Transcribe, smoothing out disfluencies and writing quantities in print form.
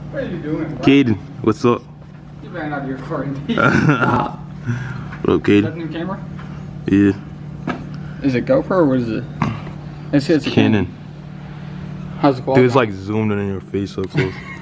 What are you doing, bro? Caden, what's up? You better not be recording. What up, Is that Caden? new camera? Yeah. Is it GoPro or what is it? It's a Canon. How's the quality? Dude, it's like zoomed in your face so close.